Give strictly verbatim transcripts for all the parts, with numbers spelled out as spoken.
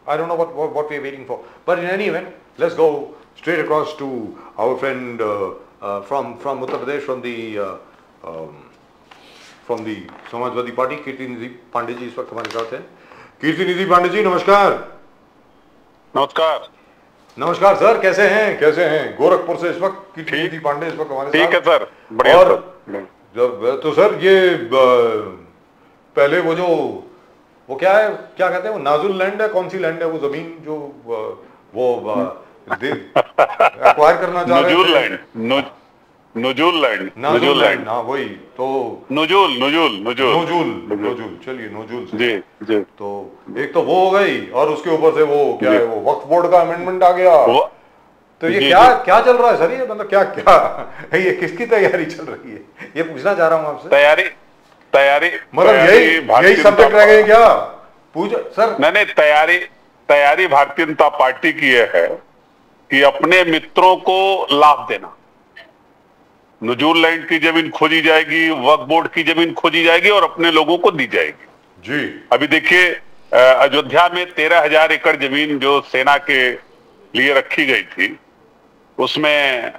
I don't know what, what, what we're waiting for. But in any event, let's go straight across to our friend uh, uh, from, from Uttar Pradesh, from the, uh, um, from the Samajwadi Party, Kirtinidhi Pandey ji इस वक्त हमारे साथ हैं. कीर्तिनिधि पांडे जी नमस्कार. नमस्कार. नमस्कार sir, कैसे हैं कैसे हैं गोरखपुर से इस वक्त कीर्तिनिधि पांडे इस वक्त हमारे साथ. ठीक है सर, बढ़िया. और जब तो सर ये पहले वो जो वो क्या है, क्या कहते हैं, वो नाजुल लैंड है, कौन सी लैंड है वो जमीन जो वो एक्वायर करना चाह रहे थे, नुजुल लैंड. नुजुल लैंड, हाँ वही तो. नुजुल नुजुल नुजुल नुजुल नुजुल चलिए नुजुल से. जी जी. तो एक तो वो हो गई और उसके ऊपर से वो क्या है, वो वक्फ बोर्ड का अमेंडमेंट आ गया. तो ये क्या क्या चल रहा है सर, ये मतलब क्या क्या ये किसकी तैयारी चल रही है, ये पूछना चाह रहा हूँ आपसे. तैयारी तैयारी मतलब यही यही सब्जेक्ट रह गए क्या, पूछ सर. नहीं नहीं, तैयारी तैयारी भारतीय जनता पार्टी की यह है कि अपने मित्रों को लाभ देना. नुजुल लैंड की जमीन खोजी जाएगी, वक्फ बोर्ड की जमीन खोजी जाएगी और अपने लोगों को दी जाएगी. जी. अभी देखिए अयोध्या में तेरह हजार एकड़ जमीन जो सेना के लिए रखी गई थी, उसमें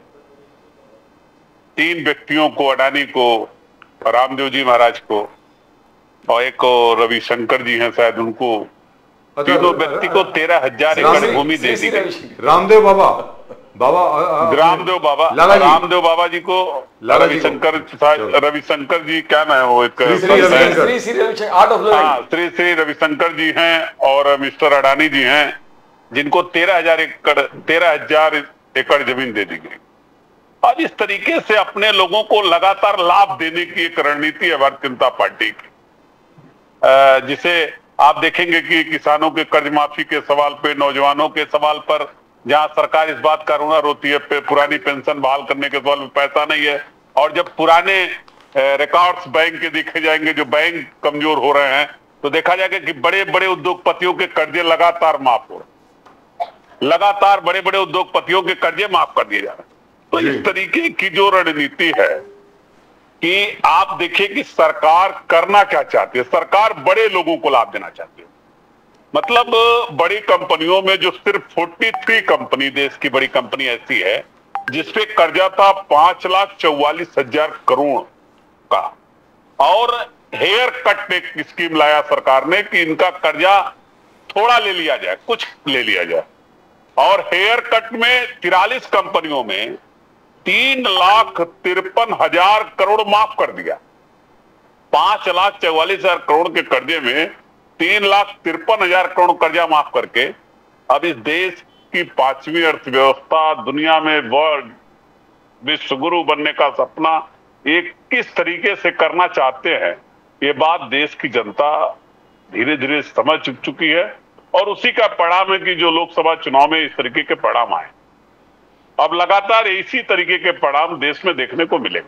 तीन व्यक्तियों को, अडानी को, रामदेव जी महाराज को और एक रविशंकर जी हैं शायद, उनको तीनों व्यक्ति को तेरह हजार एकड़ भूमि दे दी गई. रामदेव बाबा बाबा रामदेव बाबा रामदेव बाबा जी को रविशंकर रविशंकर जी क्या नाम है वो, एक श्री श्री आर्ट ऑफ हाँ श्री श्री रविशंकर जी हैं और मिस्टर अडानी जी हैं, जिनको तेरह हजार एकड़ तेरह हजार एकड़ जमीन दे दी गई. अब इस तरीके से अपने लोगों को लगातार लाभ देने की एक रणनीति है भारतीय जनता पार्टी की, जिसे आप देखेंगे कि किसानों के कर्ज माफी के सवाल पे, नौजवानों के सवाल पर जहां सरकार इस बात का रोना रोती है, पुरानी पेंशन बहाल करने के सवाल में पैसा नहीं है, और जब पुराने रिकॉर्ड्स बैंक के देखे जाएंगे, जो बैंक कमजोर हो रहे हैं, तो देखा जाएगा कि बड़े बड़े उद्योगपतियों के कर्जे लगातार माफ हो रहे हैं, लगातार बड़े बड़े उद्योगपतियों के कर्जे माफ कर दिए जा रहे हैं. तो इस तरीके की जो रणनीति है कि आप देखिए कि सरकार करना क्या चाहती है. सरकार बड़े लोगों को लाभ देना चाहती है. मतलब बड़ी कंपनियों में जो सिर्फ तैंतालीस कंपनी, देश की बड़ी कंपनी ऐसी है जिसपे कर्जा था पांच लाख चौवालीस हजार करोड़ का, और हेयर कट एक स्कीम लाया सरकार ने कि इनका कर्जा थोड़ा ले लिया जाए, कुछ ले लिया जाए, और हेयर कट में तिरालीस कंपनियों में तीन लाख तिरपन हजार करोड़ माफ कर दिया. पांच लाख चौवालीस हजार करोड़ के कर्जे में तीन लाख तिरपन हजार करोड़ कर्जा माफ करके अब इस देश की पांचवी अर्थव्यवस्था, दुनिया में वर्ल्ड विश्व गुरु बनने का सपना एक किस तरीके से करना चाहते हैं, ये बात देश की जनता धीरे धीरे समझ चुकी है. और उसी का परिणाम है कि जो लोकसभा चुनाव में इस तरीके के परिणाम आए, अब लगातार इसी तरीके के परिणाम देश में देखने को मिलेंगे.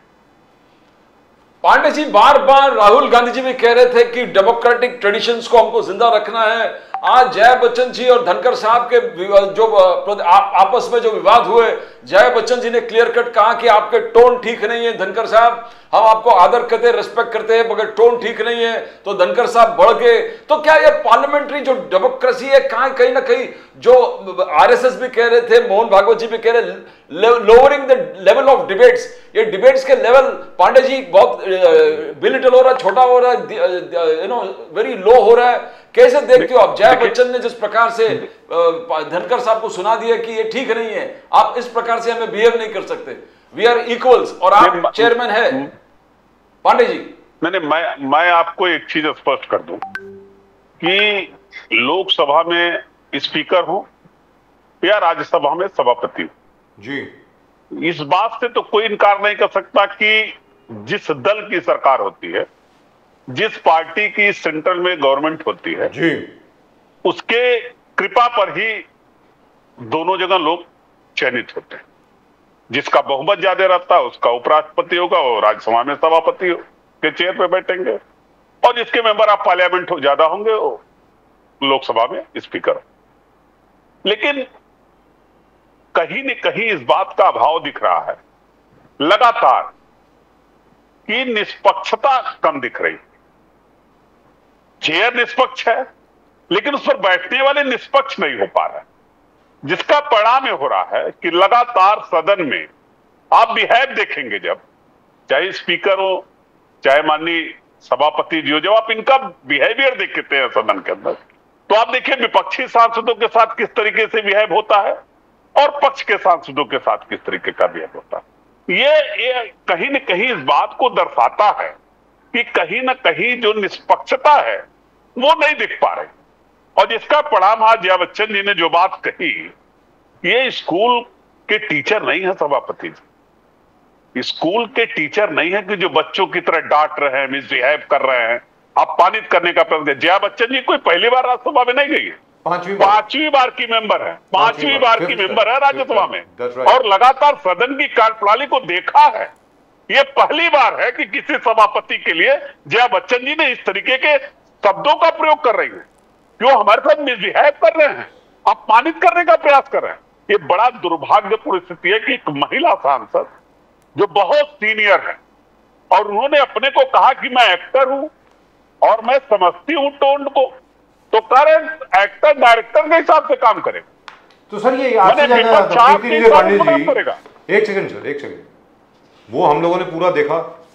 पांडे जी, बार बार राहुल गांधी जी भी कह रहे थे कि डेमोक्रेटिक ट्रेडिशंस को हमको जिंदा रखना है. आज जया बच्चन जी और धनखड़ साहब के जो आपस में जो विवाद हुए, जया बच्चन जी ने क्लियर कट कहा कि आपके टोन ठीक नहीं है धनखड़ साहब, हम आपको आदर करते हैं, रिस्पेक्ट करते हैं, मगर टोन ठीक नहीं है. तो धनखड़ साहब बढ़ गए. तो क्या ये पार्लियामेंट्री जो डेमोक्रेसी है, कहां कहीं ना कहीं जो आरएसएस भी कह रहे थे, मोहन भागवत जी भी कह रहे, lowering the level of debates, ये डिबेट्स के लेवल पांडे जी बहुत बिलिटल हो रहा है, छोटा हो रहा है, यू नो वेरी लो हो रहा है. कैसे देखते हो आप, जया बच्चन ने जिस प्रकार से धनखड़ साहब को सुना दिया कि ये ठीक नहीं है, आप इस प्रकार से हमें बिहेव नहीं कर सकते, वी आर इक्वल्स, और आप चेयरमैन है. पांडे जी, मैंने मैं मैं आपको एक चीज स्पष्ट कर दूं कि लोकसभा में स्पीकर हो या राज्यसभा में सभापति हो जी, इस बात से तो कोई इनकार नहीं कर सकता कि जिस दल की सरकार होती है, जिस पार्टी की सेंट्रल में गवर्नमेंट होती है जी, उसके कृपा पर ही दोनों जगह लोग चयनित होते हैं. जिसका बहुमत ज्यादा रहता है उसका उपराष्ट्रपति होगा, और राज्यसभा में सभापति के चेयर पे बैठेंगे, और जिसके मेंबर ऑफ पार्लियामेंट ज्यादा होंगे वो लोकसभा में स्पीकर. लेकिन कहीं न कहीं इस बात का अभाव दिख रहा है लगातार कि निष्पक्षता कम दिख रही. चेयर निष्पक्ष है, लेकिन उस पर बैठने वाले निष्पक्ष नहीं हो पा रहे, जिसका परिणाम ये हो रहा है कि लगातार सदन में आप बिहेव देखेंगे, जब चाहे स्पीकर हो चाहे माननीय सभापति जी हो, जब आप इनका बिहेवियर देखते हैं सदन के अंदर, तो आप देखिए विपक्षी सांसदों के साथ किस तरीके से बिहेव होता है और पक्ष के सांसदों के साथ किस तरीके का बिहेव होता है। ये, ये कहीं न कहीं इस बात को दर्शाता है कि कहीं न कहीं जो निष्पक्षता है वो नहीं दिख पा रही, और जिसका परिणाम आज जया बच्चन जी ने जो बात कही, ये स्कूल के टीचर नहीं है सभापति जी, स्कूल के टीचर नहीं है कि जो बच्चों की तरह डांट रहे हैं, मिसबिहेव कर रहे हैं, अपमानित करने का प्रयत्न। जया बच्चन जी कोई पहली बार राज्यसभा में नहीं गई है, पांचवी पांचवी बार की मेंबर है, पांचवी बार की मेंबर है राज्यसभा में, और लगातार सदन की कार्यप्रणाली को देखा है। ये पहली बार है कि किसी सभापति के लिए जया बच्चन जी ने इस तरीके के शब्दों का प्रयोग कर रही है, जो हमारे साथ मिसबिहेव कर रहे हैं, अपमानित करने का प्रयास कर रहे हैं। ये बड़ा दुर्भाग्यपूर्ण स्थिति है कि एक महिला सांसद जो बहुत सीनियर है और उन्होंने अपने को कहा कि मैं एक्टर हूं और मैं समझती हूं टोन को, तो करें एक्टर डायरेक्टर के हिसाब से काम करे। तो सर ये आपसे ज्यादा कीर्ति पांडे जी, एक सेकंड सर, एक सेकंड, वो हम लोगों ने पूरा देखा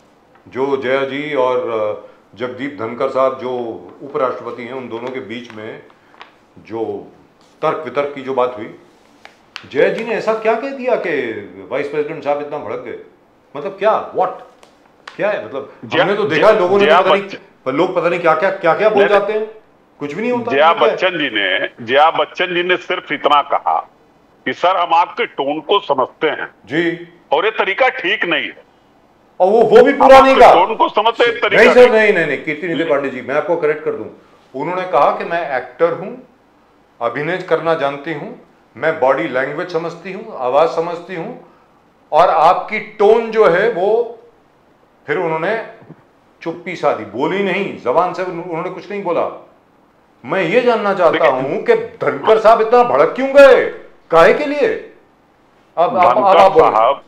जो जया जी और जगदीप धनखड़ साहब जो उपराष्ट्रपति हैं, उन दोनों के बीच में जो तर्क वितर्क की जो बात हुई, जया जी ने ऐसा क्या कह दिया कि वाइस प्रेसिडेंट साहब इतना भड़क गए? मतलब क्या, व्हाट, क्या है? मतलब हमने तो देखा लोगों ने, पता नहीं लोग पता नहीं क्या क्या क्या क्या बोल जाते हैं, कुछ भी नहीं होता। जया बच्चन जी ने जया बच्चन जी ने सिर्फ इतना कहा कि सर हम आपके टोन को समझते हैं जी, और ये तरीका ठीक नहीं है, और वो वो भी पूरा नहीं कहा, टोन को समझते हैं तरीका नहीं सर, नहीं नहीं नहीं कीर्ति पांडे जी, मैं आपको करेक्ट कर दूं, उन्होंने कहा कि मैं एक्टर हूं, अभिनय करना जानती हूं, मैं बॉडी लैंग्वेज समझती हूं, आवाज समझती हूं, और आपकी टोन जो है वो, फिर उन्होंने चुप्पी साधी, बोली नहीं, जबान से उन्होंने कुछ नहीं बोला। मैं ये जानना चाहता हूं कि धनखड़ साहब इतना भड़क क्यों गए, काहे के लिए? अब आप साहब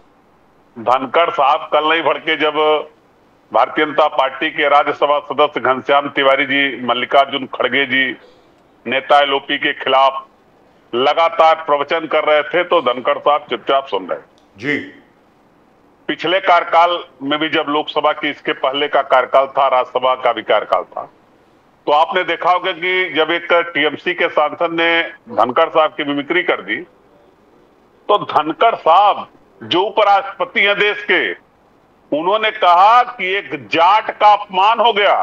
धनखड़ साहब कल नहीं भड़के जब भारतीय जनता पार्टी के राज्यसभा सदस्य घनश्याम तिवारी जी, मल्लिकार्जुन खड़गे जी नेता एलओपी के खिलाफ लगातार प्रवचन कर रहे थे, तो धनखड़ साहब चुपचाप सुन रहे जी। पिछले कार्यकाल में भी जब लोकसभा की इसके पहले का कार्यकाल था, राज्यसभा का भी कार्यकाल था, तो आपने देखा होगा कि जब एक टीएमसी के सांसद ने धनखड़ साहब की मिमिक्री कर दी, तो धनखड़ साहब जो उपराष्ट्रपति हैं देश के, उन्होंने कहा कि एक जाट का अपमान हो गया।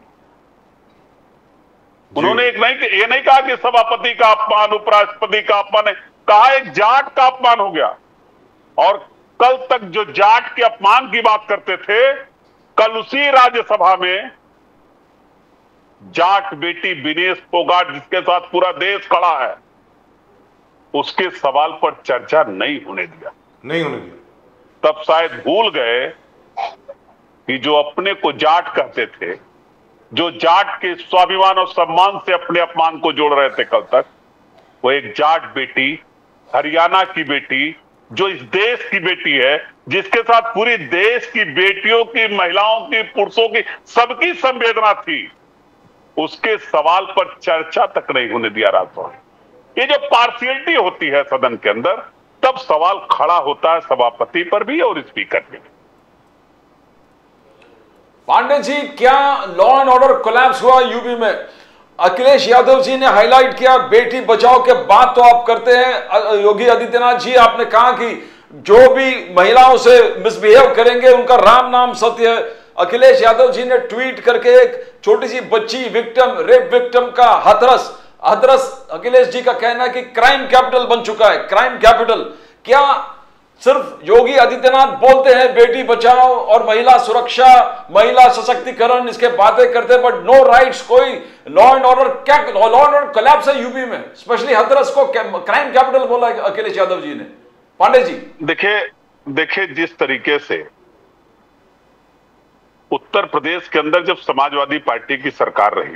उन्होंने एक नहीं, ये नहीं कहा कि सभापति का अपमान, उपराष्ट्रपति का अपमान है, कहा एक जाट का अपमान हो गया। और कल तक जो जाट के अपमान की बात करते थे, कल उसी राज्यसभा में जाट बेटी विनेश फोगाट, जिसके साथ पूरा देश खड़ा है, उसके सवाल पर चर्चा नहीं होने दिया नहीं होने दिया तब शायद भूल गए कि जो अपने को जाट कहते थे, जो जाट के स्वाभिमान और सम्मान से अपने अपमान को जोड़ रहे थे कल तक, वो एक जाट बेटी, हरियाणा की बेटी, जो इस देश की बेटी है, जिसके साथ पूरी देश की बेटियों की, महिलाओं की, पुरुषों की, सबकी संवेदना थी, उसके सवाल पर चर्चा तक नहीं होने दिया राज्यसभा। ये जो पार्शियलिटी होती है सदन के अंदर, तब सवाल खड़ा होता है सभापति पर भी और स्पीकर पे भी। पांडे जी, क्या लॉ एंड ऑर्डर कोलैप्स हुआ यूपी में? अखिलेश यादव जी ने हाईलाइट किया, बेटी बचाओ के बात तो आप करते हैं, योगी आदित्यनाथ जी आपने कहा कि जो भी महिलाओं से मिसबिहेव करेंगे उनका राम नाम सत्य है। अखिलेश यादव जी ने ट्वीट करके एक छोटी सी बच्ची विक्टिम, रेप विक्टिम का हाथरस हाथरस अखिलेश जी का कहना है कि क्राइम कैपिटल बन चुका है, क्राइम कैपिटल। क्या सिर्फ योगी आदित्यनाथ बोलते हैं बेटी बचाओ और महिला सुरक्षा, महिला सशक्तिकरण, इसके बातें करते हैं, बट नो राइट्स, कोई लॉ एंड ऑर्डर, क्या लॉ एंड ऑर्डर कोलैप्स है यूपी में? स्पेशली हाथरस को क्राइम कैपिटल बोला है अखिलेश यादव जी ने। पांडे जी देखिए देखिए जिस तरीके से उत्तर प्रदेश के अंदर जब समाजवादी पार्टी की सरकार रही,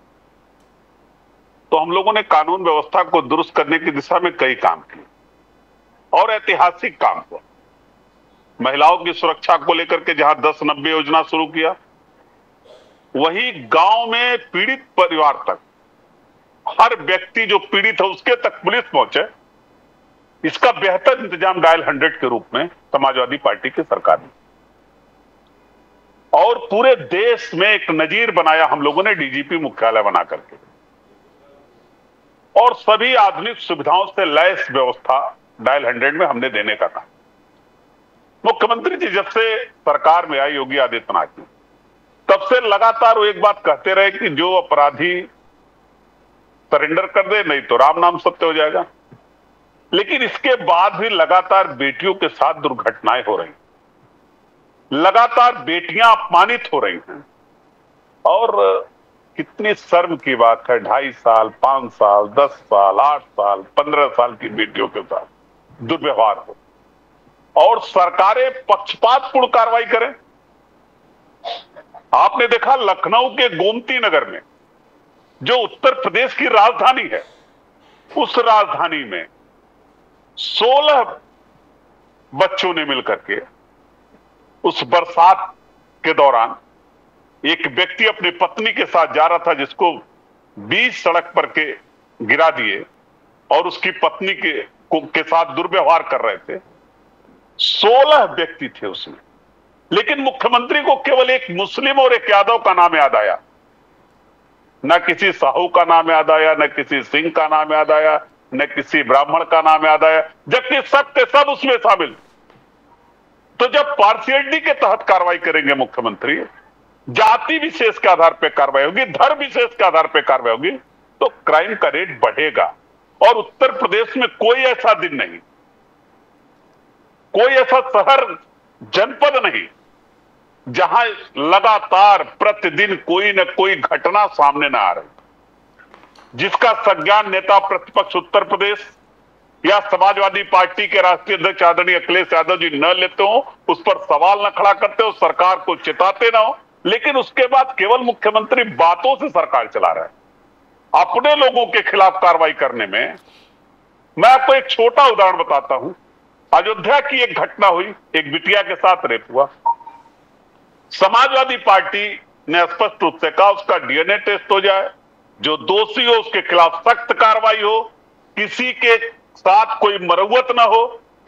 तो हम लोगों ने कानून व्यवस्था को दुरुस्त करने की दिशा में कई काम किए और ऐतिहासिक काम हुआ। महिलाओं की सुरक्षा को लेकर के जहां दस नब्बे योजना शुरू किया, वही गांव में पीड़ित परिवार तक हर व्यक्ति जो पीड़ित है उसके तक पुलिस पहुंचे, इसका बेहतर इंतजाम डायल हंड्रेड के रूप में समाजवादी पार्टी की सरकार ने और पूरे देश में एक नजीर बनाया हम लोगों ने डीजीपी मुख्यालय बना करके, और सभी आधुनिक सुविधाओं से लैस व्यवस्था डायल हंड्रेड में हमने देने का था। मुख्यमंत्री जी जब से सरकार में आई योगी आदित्यनाथ जी, तब से लगातार वो एक बात कहते रहे कि जो अपराधी सरेंडर कर दे, नहीं तो राम नाम सत्य हो जाएगा। लेकिन इसके बाद भी लगातार बेटियों के साथ दुर्घटनाएं हो रही, लगातार बेटियां अपमानित हो रही हैं, और कितनी शर्म की बात है, ढाई साल, पांच साल, दस साल, आठ साल, पंद्रह साल की बेटियों के साथ दुर्व्यवहार हो और सरकारें पक्षपातपूर्ण कार्रवाई करें। आपने देखा लखनऊ के गोमती नगर में, जो उत्तर प्रदेश की राजधानी है, उस राजधानी में सोलह बच्चों ने मिलकर के उस बरसात के दौरान एक व्यक्ति अपनी पत्नी के साथ जा रहा था, जिसको बीच सड़क पर के गिरा दिए और उसकी पत्नी के के साथ दुर्व्यवहार कर रहे थे। सोलह व्यक्ति थे उसमें, लेकिन मुख्यमंत्री को केवल एक मुस्लिम और एक यादव का नाम याद आया, न किसी साहू का नाम याद आया, न किसी सिंह का नाम याद आया, न किसी ब्राह्मण का नाम याद आया, जबकि सब के सब उसमें शामिल। तो जब पार्शियलिटी के तहत कार्रवाई करेंगे मुख्यमंत्री, जाति विशेष के आधार पर कार्रवाई होगी, धर्म विशेष के आधार पर कार्रवाई होगी, तो क्राइम का रेट बढ़ेगा। और उत्तर प्रदेश में कोई ऐसा दिन नहीं, कोई ऐसा शहर, जनपद नहीं जहां लगातार प्रतिदिन कोई न कोई घटना सामने न आ रही, जिसका संज्ञान नेता प्रतिपक्ष उत्तर प्रदेश या समाजवादी पार्टी के राष्ट्रीय अध्यक्ष आदरणीय अखिलेश यादव जी न लेते हो, उस पर सवाल न खड़ा करते हो, सरकार को चिताते ना हो, लेकिन उसके बाद केवल मुख्यमंत्री बातों से सरकार चला रहा है। अपने लोगों के खिलाफ कार्रवाई करने में, मैं आपको एक छोटा उदाहरण बताता हूं। अयोध्या की एक घटना हुई, एक बिटिया के साथ रेप हुआ। समाजवादी पार्टी ने स्पष्ट रूप से कहा उसका डीएनए टेस्ट हो जाए, जो दोषी हो उसके खिलाफ सख्त कार्रवाई हो, किसी के साथ कोई मरवत ना हो।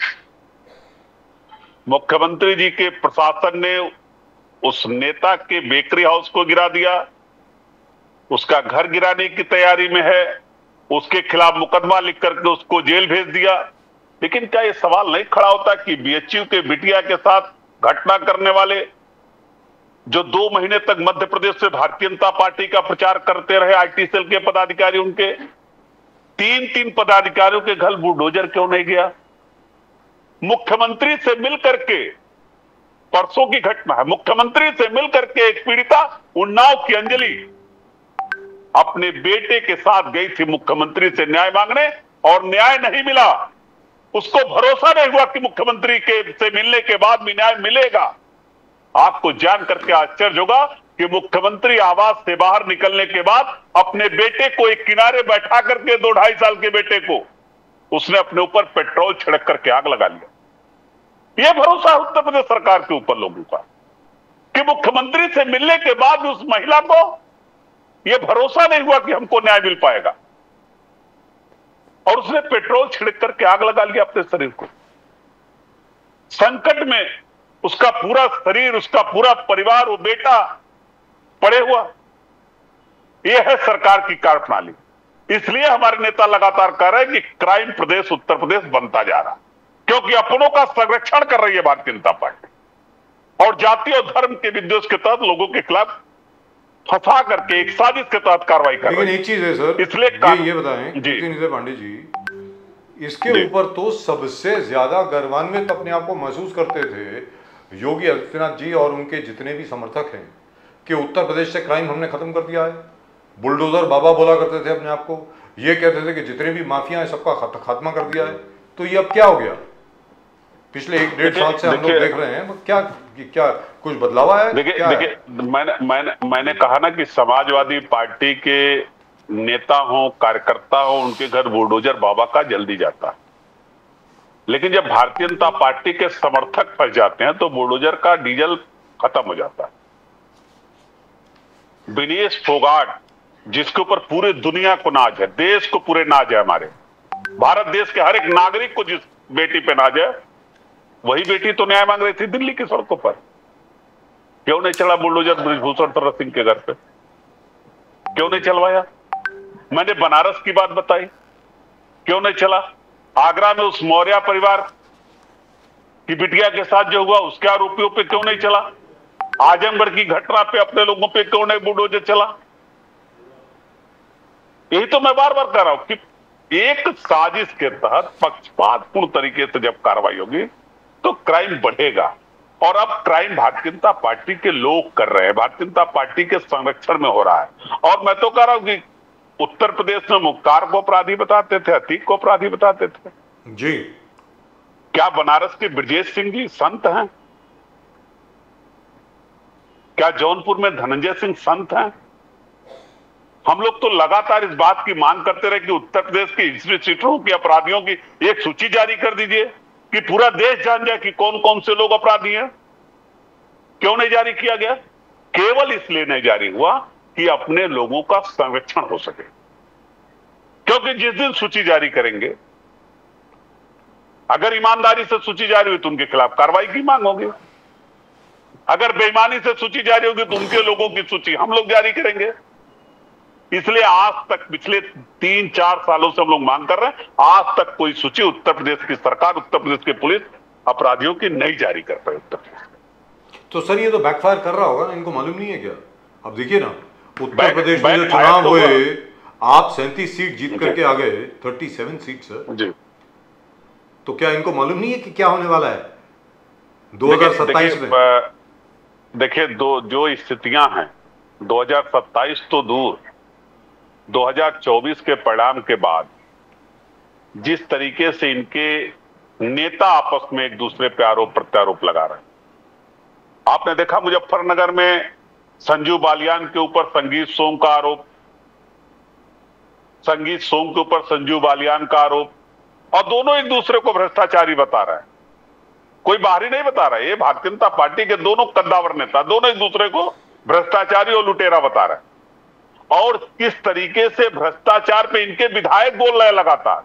मुख्यमंत्री जी के प्रशासन ने उस नेता के बेकरी हाउस को गिरा दिया, उसका घर गिराने की तैयारी में है, उसके खिलाफ मुकदमा लिख करके उसको जेल भेज दिया। लेकिन क्या यह सवाल नहीं खड़ा होता कि बीएचयू के बिटिया के साथ घटना करने वाले, जो दो महीने तक मध्य प्रदेश से भारतीय जनता पार्टी का प्रचार करते रहे, आईटी सेल के पदाधिकारी, उनके तीन तीन पदाधिकारियों के घर बुलडोजर क्यों नहीं गया? मुख्यमंत्री से मिलकर के, परसों की घटना है, मुख्यमंत्री से मिलकर के एक पीड़िता उन्नाव की अंजलि अपने बेटे के साथ गई थी मुख्यमंत्री से न्याय मांगने, और न्याय नहीं मिला। उसको भरोसा नहीं हुआ कि मुख्यमंत्री के से मिलने के बाद भी न्याय मिलेगा। आपको जान करके आश्चर्य होगा कि मुख्यमंत्री आवास से बाहर निकलने के बाद अपने बेटे को एक किनारे बैठा करके, दो ढाई साल के बेटे को, उसने अपने ऊपर पेट्रोल छिड़क करके आग लगा लिया। यह भरोसा है उत्तर प्रदेश सरकार के ऊपर लोगों का कि मुख्यमंत्री से मिलने के बाद उस महिला को यह भरोसा नहीं हुआ कि हमको न्याय मिल पाएगा, और उसने पेट्रोल छिड़क करके आग लगा लिया अपने शरीर को। संकट में उसका पूरा शरीर, उसका पूरा परिवार, वो बेटा पड़े हुआ। यह है सरकार की कार्यप्रणाली। इसलिए हमारे नेता लगातार कह रहे हैं कि क्राइम प्रदेश उत्तर प्रदेश बनता जा रहा, क्योंकि अपनों का संरक्षण कर रही है भारतीय जनता पार्टी, और जाति और धर्म के विद्वेष के तहत लोगों के खिलाफ फंसा करके एक साजिश के तहत कार्रवाई कर रही है। लेकिन एक चीज है सर, इसलिए ये, ये बताएं जी पांडे जी, इसके ऊपर तो सबसे ज्यादा गर्वान्वित अपने आप को महसूस करते थे योगी आदित्यनाथ जी और उनके जितने भी समर्थक हैं कि उत्तर प्रदेश से क्राइम हमने खत्म कर दिया है। बुलडोजर बाबा बोला करते थे अपने आप को, ये कहते थे कि जितने भी माफिया हैं सबका खात्मा कर दिया है। तो ये अब क्या हो गया? पिछले एक डेढ़ साल से हम लोग देख रहे हैं, क्या क्या कुछ बदलाव आया है? देखिए देखिए मैंने मैंने मैंने कहा ना कि समाजवादी पार्टी के नेता हो, कार्यकर्ता हो, उनके घर बुलडोजर बाबा का जल्दी जाता, लेकिन जब भारतीय जनता पार्टी के समर्थक फंस जाते हैं तो बुलडोजर का डीजल खत्म हो जाता है। विनेश फोगाट जिसके ऊपर पूरी दुनिया को नाज है, देश को पूरे नाज है, हमारे भारत देश के हर एक नागरिक को जिस बेटी पे नाज है, वही बेटी तो न्याय मांग रही थी दिल्ली की सड़कों पर। क्यों नहीं चला बुलडोजर ब्रिजभूषण शरण सिंह के घर पे? क्यों नहीं चलवाया? मैंने बनारस की बात बताई, क्यों नहीं चला? आगरा में उस मौर्य परिवार की बिटिया के साथ जो हुआ उसके आरोपियों पे क्यों नहीं चला? आजमगढ़ की घटना पे अपने लोगों पे क्यों नहीं बुलडोजर चला? यही तो मैं बार बार कह रहा हूं कि एक साजिश के तहत पक्षपातपूर्ण तरीके से जब कार्रवाई होगी तो क्राइम बढ़ेगा। और अब क्राइम भारतीय जनता पार्टी के लोग कर रहे हैं, भारतीय जनता पार्टी के संरक्षण में हो रहा है। और मैं तो कह रहा हूं कि उत्तर प्रदेश में मुख्तार को अपराधी बताते थे, अतीक को अपराधी बताते थे जी। क्या बनारस के ब्रजेश सिंह जी संत हैं? क्या जौनपुर में धनंजय सिंह संत हैं? हम लोग तो लगातार इस बात की मांग करते रहे कि उत्तर प्रदेश की हिस्ट्री सीटों की अपराधियों की एक सूची जारी कर दीजिए कि पूरा देश जान जाए कि कौन कौन से लोग अपराधी हैं। क्यों नहीं जारी किया गया? केवल इसलिए नहीं जारी हुआ कि अपने लोगों का संरक्षण हो सके, क्योंकि जिस दिन सूची जारी करेंगे, अगर ईमानदारी से सूची जारी हुई तो उनके खिलाफ कार्रवाई की मांग होगी, अगर बेईमानी से सूची जारी होगी तो उनके लोगों की सूची हम लोग जारी करेंगे। इसलिए आज तक पिछले तीन चार सालों से हम लोग मांग कर रहे हैं, आज तक कोई सूची उत्तर प्रदेश की सरकार, उत्तर प्रदेश की पुलिस अपराधियों की नहीं जारी कर पाई उत्तर प्रदेश। तो सर ये तो बैकफायर कर रहा होगा ना, इनको मालूम नहीं है क्या? अब देखिए ना, उत्तर बैक, प्रदेश में जो चुनाव हुए, आप सैंतीस सीट जीत करके आ गए, thirty seven seat sir ji. तो क्या इनको मालूम नहीं है कि क्या होने वाला है दो हजार सत्ताईस में? देखिए, दो जो स्थितियां हैं, दो हजार सत्ताईस तो दूर, दो हजार चौबीस के परिणाम के बाद जिस तरीके से इनके नेता आपस में एक दूसरे पे आरोप प्रत्यारोप लगा रहे हैं, आपने देखा मुजफ्फरनगर में संजू बालियान के ऊपर संगीत सोम का आरोप, संगीत सोम के ऊपर संजू बालियान का आरोप, और दोनों एक दूसरे को भ्रष्टाचारी बता रहे हैं। कोई बाहरी नहीं बता रहा है, ये भारतीय जनता पार्टी के दोनों कद्दावर नेता दोनों एक दूसरे को भ्रष्टाचारी और लुटेरा बता रहे हैं। और किस तरीके से भ्रष्टाचार पे इनके विधायक बोल रहे हैं, लगातार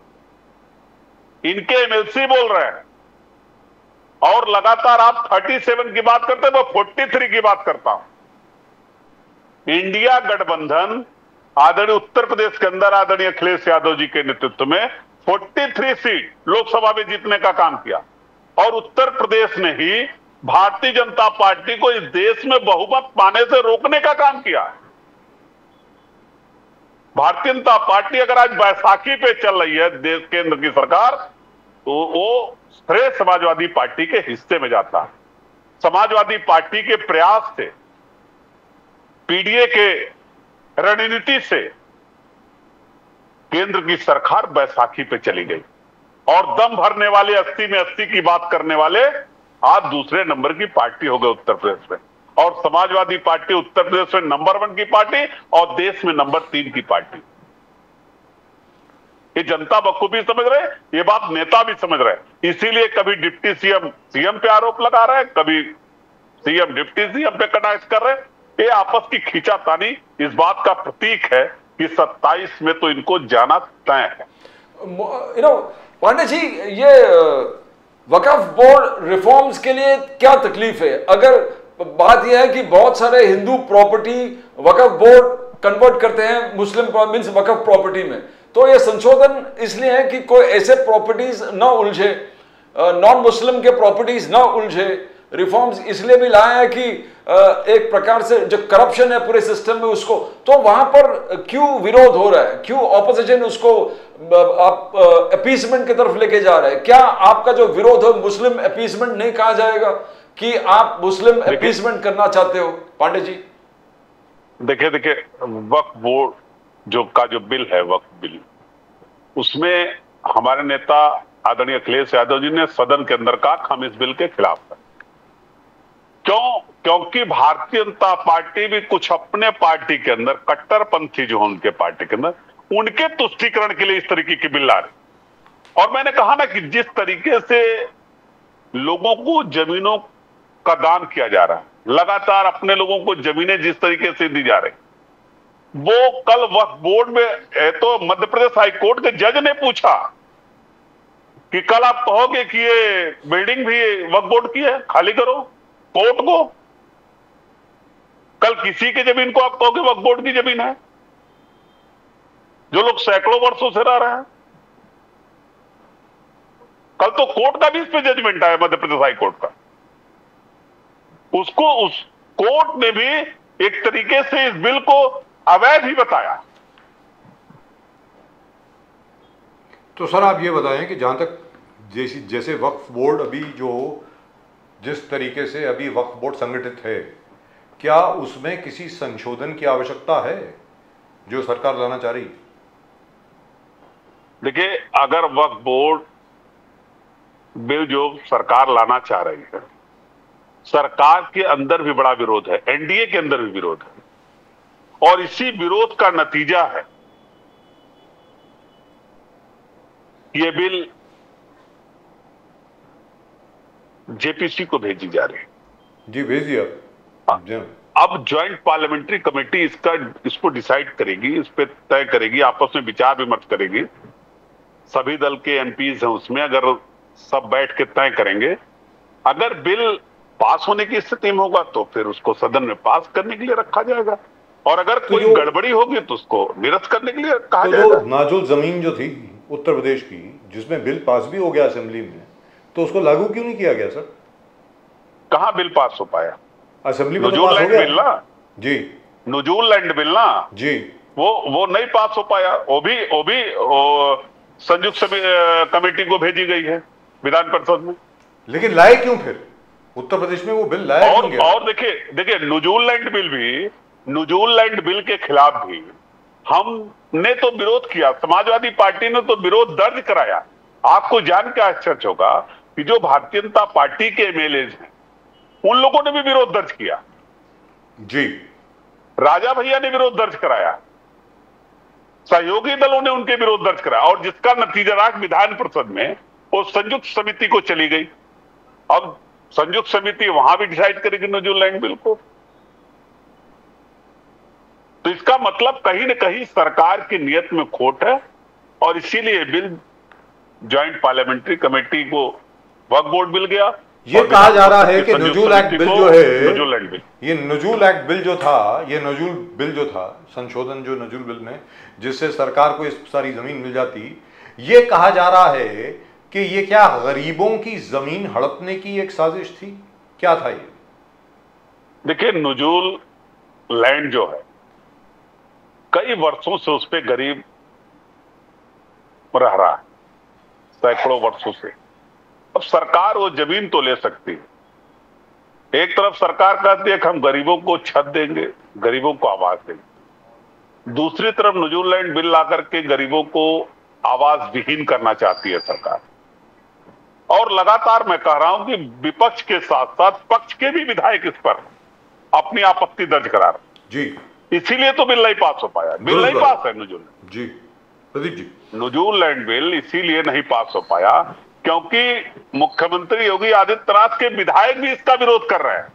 इनके एमएलसी बोल रहे हैं, और लगातार आप सैंतीस की बात करते हैं, मैं तैंतालीस की बात करता हूं। इंडिया गठबंधन आदरणीय उत्तर प्रदेश के अंदर आदरणीय अखिलेश यादव जी के नेतृत्व में तैंतालीस सीट लोकसभा में जीतने का काम किया, और उत्तर प्रदेश ने ही भारतीय जनता पार्टी को इस देश में बहुमत पाने से रोकने का काम किया है। भारतीय जनता पार्टी अगर आज बैसाखी पे चल रही है देश केंद्र की सरकार, तो वो श्रेय समाजवादी पार्टी के हिस्से में जाता है। समाजवादी पार्टी के प्रयास से, पीडीए के रणनीति से केंद्र की सरकार बैसाखी पे चली गई, और दम भरने वाले अस्सी में अस्सी की बात करने वाले आज दूसरे नंबर की पार्टी हो गए उत्तर प्रदेश में। और समाजवादी पार्टी उत्तर प्रदेश में नंबर वन की पार्टी और देश में नंबर तीन की पार्टी। ये जनता बखूबी समझ रहे, ये बात नेता भी समझ रहे। इसीलिए कभी डिप्टी सीएम सीएम पे आरोप लगा रहे हैं, कभी सीएम डिप्टी सीएम पे कटाक्ष कर रहे हैं। ये आपस की खींचातानी इस बात का प्रतीक है कि सत्ताईस में तो इनको जाना तय है। यू नो पांडे जी, ये वक्फ बोर्ड रिफॉर्म्स के लिए क्या तकलीफ है? अगर बात यह है कि बहुत सारे हिंदू प्रॉपर्टी वक्फ बोर्ड कन्वर्ट करते हैं मुस्लिम मींस वक्फ प्रॉपर्टी में, तो यह संशोधन इसलिए है कि कोई ऐसे प्रॉपर्टीज ना उलझे, नॉन मुस्लिम के प्रॉपर्टीज ना उलझे। रिफॉर्म्स इसलिए भी लाया है कि एक प्रकार से जो करप्शन है पूरे सिस्टम में उसको, तो वहां पर क्यों विरोध हो रहा है, क्यों ऑपोजिशन उसको आप अपीसमेंट की तरफ लेके जा रहे हैं? क्या आपका जो विरोध है मुस्लिम अपीसमेंट नहीं कहा जाएगा कि आप मुस्लिम अपीसमेंट करना चाहते हो पांडे जी? देखिए देखिए वक्फ बोर्ड जो का जो बिल है, वक्फ बिल, उसमें हमारे नेता आदरणीय अखिलेश यादव जी ने सदन के अंदर कहा हम इस बिल के खिलाफ है। क्यों? क्योंकि भारतीय जनता पार्टी भी कुछ अपने पार्टी के अंदर कट्टरपंथी जो हैं उनके पार्टी के अंदर, उनके तुष्टीकरण के लिए इस तरीके की बिल ला रही। और मैंने कहा ना कि जिस तरीके से लोगों को जमीनों का दान किया जा रहा है, लगातार अपने लोगों को जमीनें जिस तरीके से दी जा रही, वो कल वक्फ बोर्ड में तो मध्य प्रदेश हाईकोर्ट के जज ने पूछा कि कल आप कहोगे कि ये बिल्डिंग भी वक्फ बोर्ड की है, खाली करो। कोर्ट को कल किसी की जमीन को आप कहोगे वक्फ बोर्ड की जमीन है, जो लोग सैकड़ों वर्षों से रह रहे हैं। कल तो कोर्ट का भी इस पे जजमेंट आया, मध्य प्रदेश हाईकोर्ट का। उसको उस कोर्ट ने भी एक तरीके से इस बिल को अवैध ही बताया। तो सर आप ये बताएं कि जहां तक जैसी जैसे वक्फ बोर्ड अभी जो जिस तरीके से अभी वक्फ बोर्ड संगठित है, क्या उसमें किसी संशोधन की आवश्यकता है जो सरकार लाना चाह रही? देखिए, अगर वक्फ बोर्ड बिल जो सरकार लाना चाह रही है, सरकार के अंदर भी बड़ा विरोध है, एनडीए के अंदर भी विरोध है, और इसी विरोध का नतीजा है ये बिल जेपीसी को भेजी जा रही है। जी भेजिए। अब ज्वाइंट पार्लियामेंट्री कमेटी इसका इसको डिसाइड करेगी, इस पे तय करेगी, आपस में विचार विमर्श करेगी। सभी दल के एमपीज हैं उसमें, अगर सब बैठ के तय करेंगे, अगर बिल पास होने की स्थिति में होगा तो फिर उसको सदन में पास करने के लिए रखा जाएगा, और अगर तो कोई गड़बड़ी होगी तो उसको निरस्त करने के लिए कहा तो जाएगा। नाजुल जमीन जो थी उत्तर प्रदेश की, जिसमें बिल पास भी हो गया असेंबली में, तो उसको लागू क्यों नहीं किया गया सर? कहां बिल पास हो पाया? असेंबली में तो नजूल पास हो लैंड गया बिल ना जी, नजूल लैंड बिल ना जी, वो वो नहीं पास हो पाया। वो भी वो भी वो संयुक्त कमेटी को भेजी गई है विधान परिषद में। लेकिन लाए क्यों फिर उत्तर प्रदेश में वो बिल लाया और क्यों गया? और देखिए देखिए नजूल लैंड बिल भी नजूल लैंड बिल के खिलाफ भी हमने तो विरोध किया, समाजवादी पार्टी ने तो विरोध दर्ज कराया। आपको जान के आश्चर्य होगा कि जो भारतीय जनता पार्टी के एमएलए हैं उन लोगों ने भी विरोध दर्ज किया जी। राजा भैया ने विरोध दर्ज कराया, सहयोगी दलों ने उनके विरोध दर्ज कराया, और जिसका नतीजा रहा विधान परिषद में वो संयुक्त समिति को चली गई। अब संयुक्त समिति वहां भी डिसाइड करेगी नजूल लैंड बिल को। तो इसका मतलब कहीं ना कहीं सरकार की नियत में खोट है, और इसीलिए बिल ज्वाइंट पार्लियामेंट्री कमेटी को वक्फ बोर्ड बिल गया। ये कहा जा रहा है कि नजूल एक्ट बिल जो है, नजूल एक्ट बिल, ये नजूल एक्ट बिल जो था, ये नजूल बिल जो था, संशोधन जो नजूल बिल में, जिससे सरकार को इस सारी जमीन मिल जाती, ये कहा जा रहा है कि ये क्या गरीबों की जमीन हड़पने की एक साजिश थी? क्या था ये? देखिए, नजूल लैंड जो है कई वर्षों से उस पे गरीब रह रहा है, सैकड़ों वर्षों से। अब सरकार वो जमीन तो ले सकती है। एक तरफ सरकार कहती है कि हम गरीबों को छत देंगे, गरीबों को आवास देंगे, दूसरी तरफ नजूल लैंड बिल ला करके गरीबों को आवास विहीन करना चाहती है सरकार। और लगातार मैं कह रहा हूं कि विपक्ष के साथ साथ पक्ष के भी विधायक इस पर अपनी आपत्ति दर्ज करा रहे जी, इसीलिए तो बिल नहीं पास हो पाया। बिल नहीं पास है नजूल जी, प्रदीप जी, नजूल लैंड बिल इसीलिए नहीं पास हो पाया क्योंकि मुख्यमंत्री योगी आदित्यनाथ के विधायक भी इसका विरोध कर रहे हैं।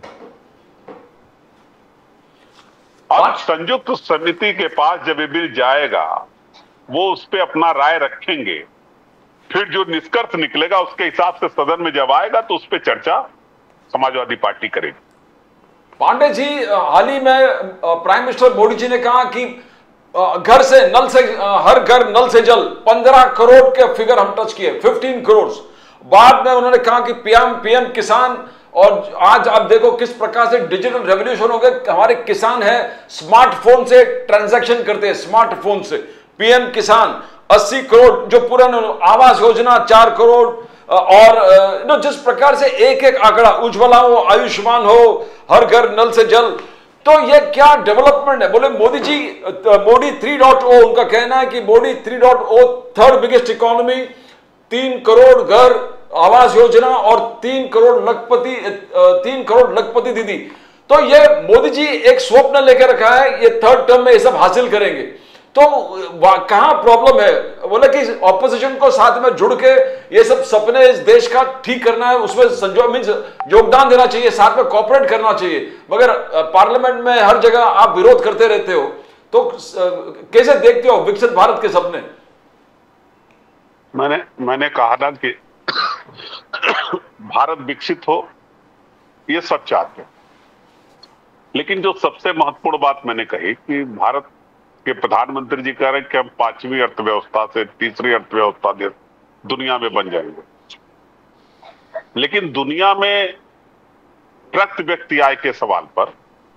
अब संयुक्त समिति के पास जब ये बिल जाएगा, वो उस पर अपना राय रखेंगे, फिर जो निष्कर्ष निकलेगा उसके हिसाब से सदन में जब आएगा तो उस पर चर्चा समाजवादी पार्टी करेगी। पांडे जी, हाल ही में प्राइम मिनिस्टर मोदी जी ने कहा कि घर से नल से हर घर नल से जल पंद्रह करोड़ के फिगर हम टच किए, पंद्रह करोड़। बाद में उन्होंने कहा कि पीएम पीएम किसान, और आज आप देखो किस प्रकार से डिजिटल रेवोल्यूशन हो गया। हमारे किसान है स्मार्टफोन से ट्रांजैक्शन करते हैं, स्मार्टफोन से। पीएम किसान अस्सी करोड़, जो पूरा आवास योजना चार करोड़, और नो जिस प्रकार से एक एक आंकड़ा, उज्ज्वला हो, आयुष्मान हो, हर घर नल से जल, तो ये क्या डेवलपमेंट है? बोले मोदी जी, मोदी थ्री पॉइंट ओ, उनका कहना है कि मोदी थ्री पॉइंट ओ थर्ड बिगेस्ट इकोनॉमी, तीन करोड़ घर आवास योजना और तीन करोड़ लखपति तीन करोड़ लखपति दीदी। तो ये मोदी जी एक स्वप्न लेकर रखा है, ये थर्ड टर्म में ये सब हासिल करेंगे। तो कहां प्रॉब्लम है? बोले कि ऑपोजिशन को साथ में जुड़ के ये सब सपने इस देश का ठीक करना है, उसमें संजो मीन्स योगदान देना चाहिए, साथ में कोऑपरेट करना चाहिए। मगर पार्लियामेंट में हर जगह आप विरोध करते रहते हो, तो कैसे देखते हो विकसित भारत के सपने? मैंने मैंने कहा ना कि भारत विकसित हो, ये सब चाहते हैं, लेकिन जो सबसे महत्वपूर्ण बात मैंने कही कि भारत के प्रधानमंत्री जी कह रहे हैं कि हम पांचवी अर्थव्यवस्था से तीसरी अर्थव्यवस्था देश दुनिया में बन जाएंगे, लेकिन दुनिया में प्रति व्यक्ति आय के सवाल पर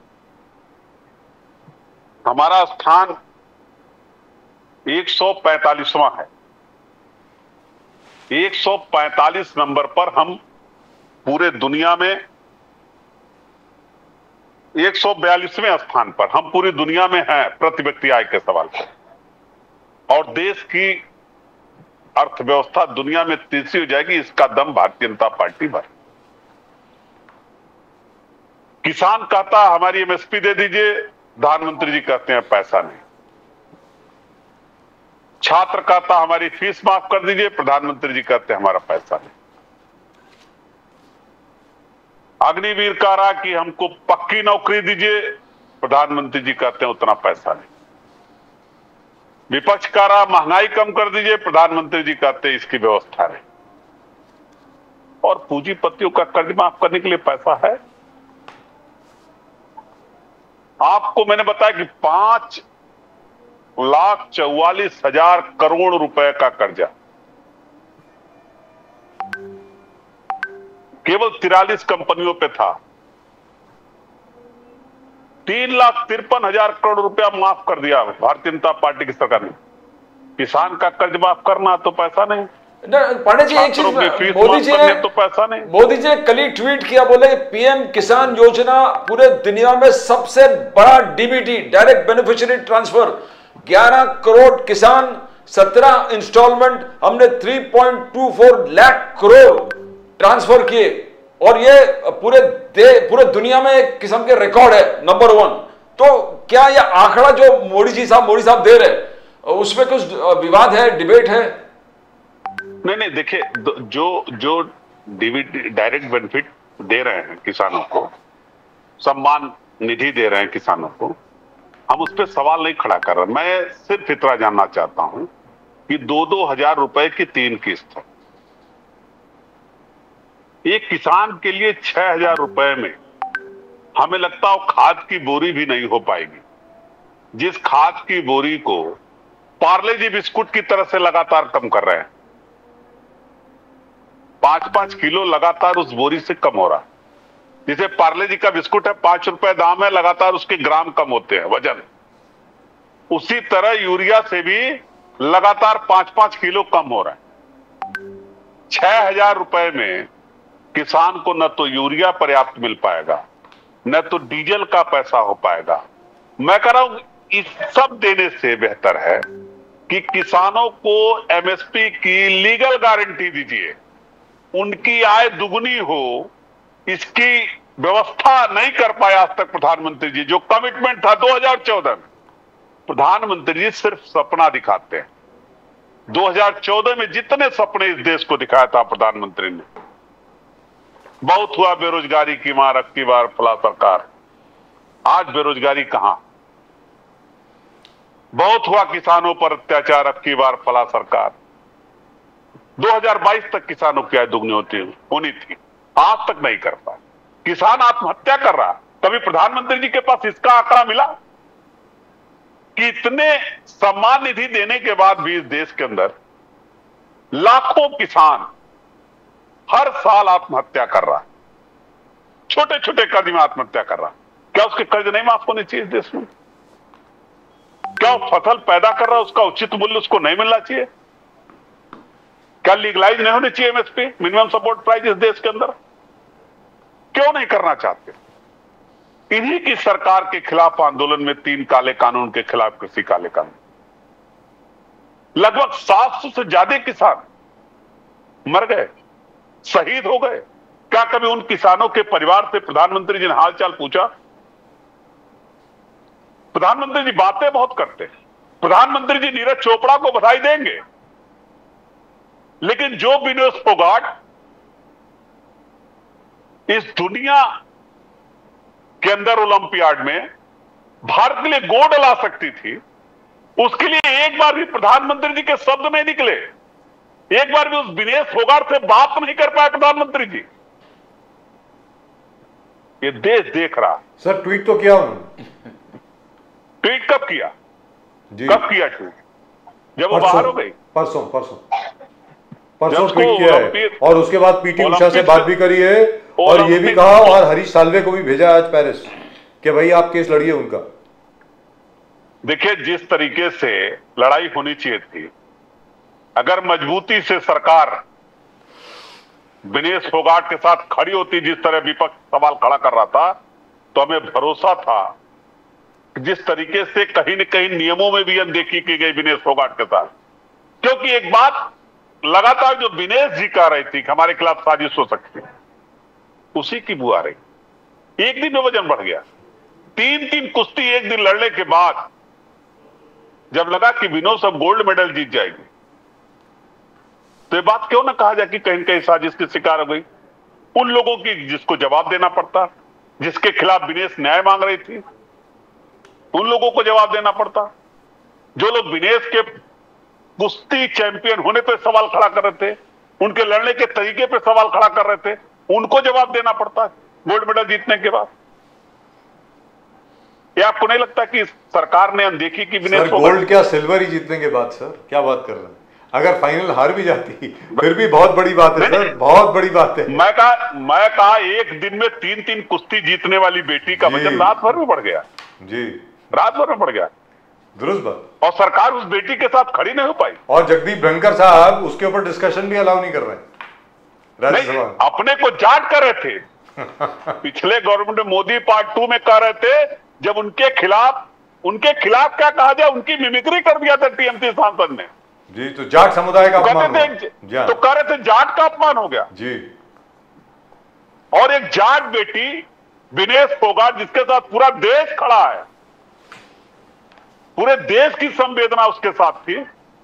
हमारा स्थान एक सौ पैंतालीसवां है। एक सौ पैंतालीस नंबर पर हम पूरे दुनिया में, एक सौ बयालीसवें स्थान पर हम पूरी दुनिया में हैं प्रति व्यक्ति आय के सवाल पर, और देश की अर्थव्यवस्था दुनिया में तीसरी हो जाएगी, इसका दम भारतीय जनता पार्टी भर। किसान कहता हमारी एमएसपी दे दीजिए, प्रधानमंत्री जी कहते हैं पैसा नहीं। छात्र कहता हमारी फीस माफ कर दीजिए, प्रधानमंत्री जी कहते हैं हमारा पैसा नहीं। अग्निवीर कह रहा कि हमको पक्की नौकरी दीजिए, प्रधानमंत्री जी कहते हैं उतना पैसा नहीं। विपक्ष कह रहा महंगाई कम कर दीजिए, प्रधानमंत्री जी कहते हैं इसकी व्यवस्था नहीं। और पूंजीपतियों का कर्ज माफ करने के लिए पैसा है? आपको मैंने बताया कि पांच लाख चौवालीस हजार करोड़ रुपए का कर्जा केवल तिरालीस कंपनियों पे था। तीन लाख तिरपन हजार करोड़ रुपया माफ कर दिया भारतीय जनता पार्टी की सरकार ने। किसान का कर्ज माफ करना तो पैसा नहीं, पांडे जी एक चीज मोदी जी ने तो पैसा नहीं। मोदी जी ने कल ही ट्वीट किया, बोले पीएम किसान योजना पूरे दुनिया में सबसे बड़ा डीबीटी डायरेक्ट बेनिफिशियरी ट्रांसफर, ग्यारह करोड़ किसान, सत्रह इंस्टॉलमेंट, हमने तीन पॉइंट दो चार लाख करोड़ ट्रांसफर किए, और ये पूरे पूरे दुनिया में एक किस्म के रिकॉर्ड है, नंबर वन। तो क्या यह आंकड़ा जो मोदी जी साहब मोदी साहब दे रहे उसमें कुछ विवाद है, डिबेट है? नहीं नहीं, देखिए जो जो डीबीटी डायरेक्ट बेनिफिट दे रहे हैं किसानों को, सम्मान निधि दे रहे हैं किसानों को, हम उस पर सवाल नहीं खड़ा कर रहे। मैं सिर्फ इतना जानना चाहता हूं कि दो दो हजार रुपए की तीन किस्त है, एक किसान के लिए छह हजार रुपए में हमें लगता है खाद की बोरी भी नहीं हो पाएगी, जिस खाद की बोरी को पार्ले जी बिस्कुट की तरह से लगातार कम कर रहे हैं। पांच पांच किलो लगातार उस बोरी से कम हो रहा है। जिसे पार्ले जी का बिस्कुट है, पांच रुपए दाम है, लगातार उसके ग्राम कम होते हैं, वजन। उसी तरह यूरिया से भी लगातार पांच पांच किलो कम हो रहा है। छह हजार रुपए में किसान को न तो यूरिया पर्याप्त मिल पाएगा, न तो डीजल का पैसा हो पाएगा। मैं कह रहा हूं इस सब देने से बेहतर है कि किसानों को एमएसपी की लीगल गारंटी दीजिए, उनकी आय दुगुनी हो, इसकी व्यवस्था नहीं कर पाया आज तक प्रधानमंत्री जी। जो कमिटमेंट था दो हजार चौदह में, प्रधानमंत्री जी सिर्फ सपना दिखाते हैं। दो हजार चौदह में जितने सपने इस देश को दिखाया था प्रधानमंत्री ने, बहुत हुआ बेरोजगारी की मार, अब की बार फला सरकार। आज बेरोजगारी कहां? बहुत हुआ किसानों पर अत्याचार, अब की बार फला सरकार। दो हजार बाईस तक किसानों की आय दुगनी होती होनी थी, आज तक नहीं कर पाए। किसान आत्महत्या कर रहा। कभी प्रधानमंत्री जी के पास इसका आंकड़ा मिला कि इतने सम्मान निधि देने के बाद भी इस देश के अंदर लाखों किसान हर साल आत्महत्या कर रहा है, छोटे छोटे कर्ज में आत्महत्या कर रहा है। क्या उसके कर्ज नहीं माफ होने चाहिए इस देश में? क्या वो फसल पैदा कर रहा है, उसका उचित मूल्य उसको नहीं मिलना चाहिए? क्या लीगलाइज नहीं होनी चाहिए एमएसपी, मिनिमम सपोर्ट प्राइस इस देश के अंदर? क्यों नहीं करना चाहते? इन्हीं की सरकार के खिलाफ आंदोलन में तीन काले कानून के खिलाफ कृषि काले कानून, लगभग सात सौ से ज्यादा किसान मर गए, शहीद हो गए। क्या कभी उन किसानों के परिवार से प्रधानमंत्री जी ने हालचाल पूछा? प्रधानमंत्री जी बातें बहुत करते हैं, प्रधानमंत्री जी नीरज चोपड़ा को बधाई देंगे, लेकिन जो विनोद फोगाट इस दुनिया के अंदर ओलंपियाड में भारत के लिए गोल्ड ला सकती थी, उसके लिए एक बार भी प्रधानमंत्री जी के शब्द नहीं निकले, एक बार भी उस विनेश फोगाट से बात नहीं कर पाए प्रधानमंत्री जी। ये देश देख रहा। सर ट्वीट तो किया उन्होंने। ट्वीट कब किया जी कब किया ट्वीट? जब वो बाहर हो गई। परसों परसों परसों जब ट्वीट उसको किया है ओलंपिक- और उसके बाद पीटी उषा से ओलंपिक बात से- भी करी है और ये भी ओलंपिक- कहा और हरीश साल्वे को भी भेजा आज पेरिस कि भाई आप केस लड़िए उनका। देखिए, जिस तरीके से लड़ाई होनी चाहिए थी, अगर मजबूती से सरकार विनेश फोगाट के साथ खड़ी होती, जिस तरह विपक्ष सवाल खड़ा कर रहा था, तो हमें भरोसा था कि जिस तरीके से कहीं न कहीं नियमों में भी अनदेखी की गई विनेश फोगाट के साथ। क्योंकि एक बात लगातार जो विनेश जी कह रही थी कि हमारे खिलाफ साजिश हो सकती है, उसी की बुआ रही। एक दिन में वजन बढ़ गया। तीन तीन कुश्ती एक दिन लड़ने के बाद जब लगा कि विनोद सब गोल्ड मेडल जीत जाएगी, तो ये बात क्यों ना कहा जाए कि कहीं कहीं साजिश की शिकार हो गई। उन लोगों की जिसको जवाब देना पड़ता, जिसके खिलाफ विनेश न्याय मांग रही थी, उन लोगों को जवाब देना पड़ता। जो लोग विनेश के कुश्ती चैंपियन होने पे सवाल खड़ा कर रहे थे, उनके लड़ने के तरीके पे सवाल खड़ा कर रहे थे, उनको जवाब देना पड़ता गोल्ड मेडल जीतने के बाद। या आपको नहीं लगता कि सरकार ने अनदेखी की विनेश सर गोल्ड क्या सिल्वर ही जीतने के बाद? सर क्या बात कर रहे हैं? अगर फाइनल हार भी जाती फिर भी बहुत बड़ी बात है सर, बहुत बड़ी बात है। मैं कहा मैं कहा एक दिन में तीन तीन कुश्ती जीतने वाली बेटी का वजन रात भर में बढ़ गया जी, रात भर में बढ़ गया। दुरुस्त बात। और सरकार उस बेटी के साथ खड़ी नहीं हो पाई। और जगदीप धनखड़ साहब उसके ऊपर डिस्कशन भी अलाउ नहीं कर रहे हैं नहीं, राज्यसभा। अपने को जाट कर रहे थे। पिछले गवर्नमेंट में मोदी पार्ट टू में कह रहे थे, जब उनके खिलाफ उनके खिलाफ क्या कहा जाए, उनकी मिमिक्री कर दिया था टीएमसी सांसद ने जी, तो जाट समुदाय का अपमान कहते हुआ। थे, जी हाँ। तो कह रहे थे जाट का अपमान हो गया। जी और एक जाट बेटी विनेश फोगाट, जिसके साथ पूरा देश खड़ा है, पूरे देश की संवेदना उसके साथ थी,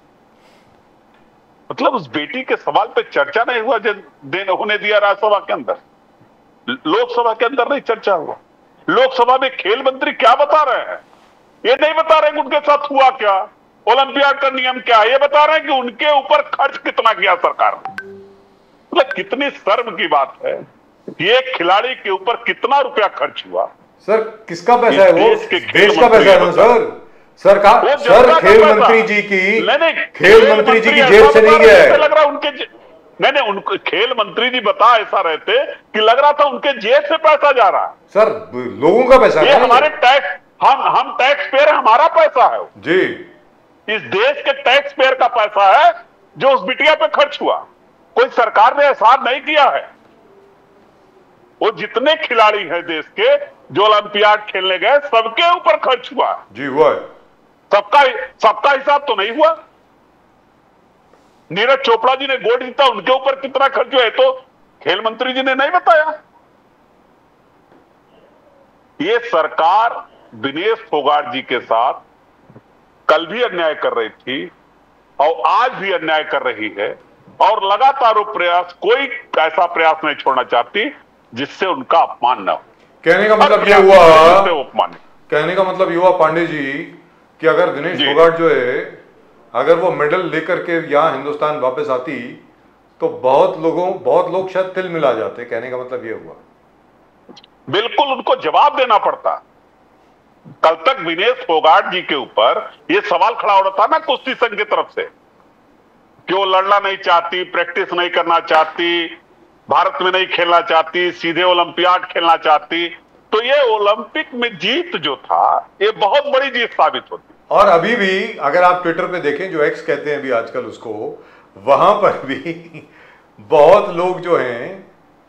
मतलब उस बेटी के सवाल पे चर्चा नहीं हुआ जब देने होने दिया राज्यसभा के अंदर, लोकसभा के अंदर नहीं चर्चा हुआ। लोकसभा में खेल मंत्री क्या बता रहे हैं? ये नहीं बता रहे कि उनके साथ हुआ क्या, ओलंपियाड का नियम क्या है, ये बता रहे हैं कि उनके ऊपर खर्च कितना किया सरकार ने। मतलब कितनी शर्म की बात है, ये खिलाड़ी के ऊपर कितना रुपया खर्च हुआ। सर किसका पैसा है वो? देश के खेल देश का मंत्री पैसा है ना सर। सरकार वो सर जनता का खेल पैसा। मंत्री जी की नहीं, नहीं, खेल मंत्री जी की ऐसा जेब से बता नहीं रहे गया थे, है। लग रहा उनके जे- नहीं नहीं उनको खेल मंत्री जी बता ऐसा रहते कि लग रहा था उनके जेब से पैसा जा रहा है। सर लोगों का पैसा ये है ना। हमारे टैक्स हम हम टैक्स पेयर, हमारा पैसा है। जी इस देश के टैक्स पेयर का पैसा है जो उस बिटिया पे खर्च हुआ। कोई सरकार ने एहसान नहीं किया है। वो जितने खिलाड़ी हैं देश के जो ओलंपियाड खेलने गए, सबके ऊपर खर्च हुआ। जी हुआ है। सबका सबका हिसाब तो नहीं हुआ। नीरज चोपड़ा जी ने गोल्ड जीता, उनके ऊपर कितना खर्च हुआ है तो खेल मंत्री जी ने नहीं बताया। ये सरकार विनेश फोगाट जी के साथ कल भी अन्याय कर रही थी और आज भी अन्याय कर रही है, और लगातार वो प्रयास, कोई ऐसा प्रयास नहीं छोड़ना चाहती जिससे उनका अपमान न हो। कहने का मतलब ये हर हुआ प्रयास जिससे वो अपमान कहने का मतलब ये हुआ पांडे जी कि अगर विनेश जी। फोगाट जो है अगर वो मेडल लेकर के यहाँ हिंदुस्तान वापस आती तो बहुत लोगों बहुत लोग शायद तिल मिला जाते। कहने का मतलब ये हुआ। बिल्कुल उनको जवाब देना पड़ता। कल तक विनेश फोगाट जी के ऊपर ये सवाल खड़ा हो रहा था ना कुश्ती संघ की तरफ से कि वो लड़ना नहीं चाहती, प्रैक्टिस नहीं करना चाहती, भारत में नहीं खेलना चाहती, सीधे ओलंपियाड खेलना चाहती। तो ये ओलंपिक में जीत जो था ये बहुत बड़ी जीत साबित होती। और अभी भी अगर आप ट्विटर पे देखें, जो एक्स कहते हैं अभी आजकल उसको, वहां पर भी बहुत लोग जो हैं